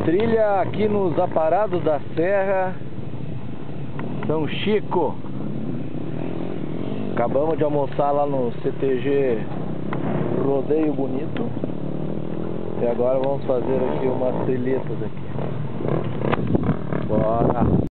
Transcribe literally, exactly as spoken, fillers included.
Trilha aqui nos Aparados da Serra, São Chico. Acabamos de almoçar lá no C T G Rodeio Bonito. E agora vamos fazer aqui umas trilhetas aqui.